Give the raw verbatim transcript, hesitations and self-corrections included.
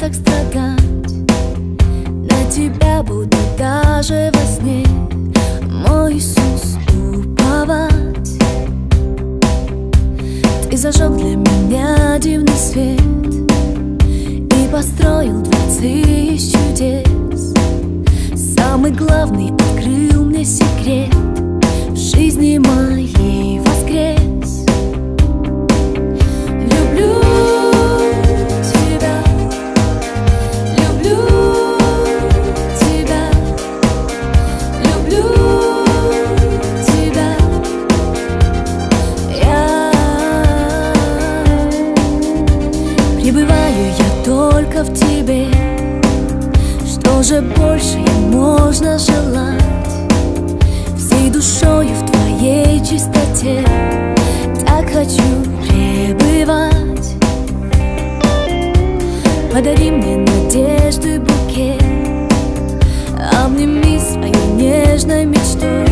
так страдать. На тебя буду даже во сне, мой Иисус, уповать. Ты зажег для меня дивный свет и построил дворцы чудес. Самый главный открыл мне секрет, в жизни моей воскрес. Люблю тебя, люблю тебя, люблю тебя. Я пребываю я только в тебе. Что же больше можно желать? Всей душою в твоей чистоте так хочу пребывать. Подари мне надежды букет, обними своей нежной мечтой.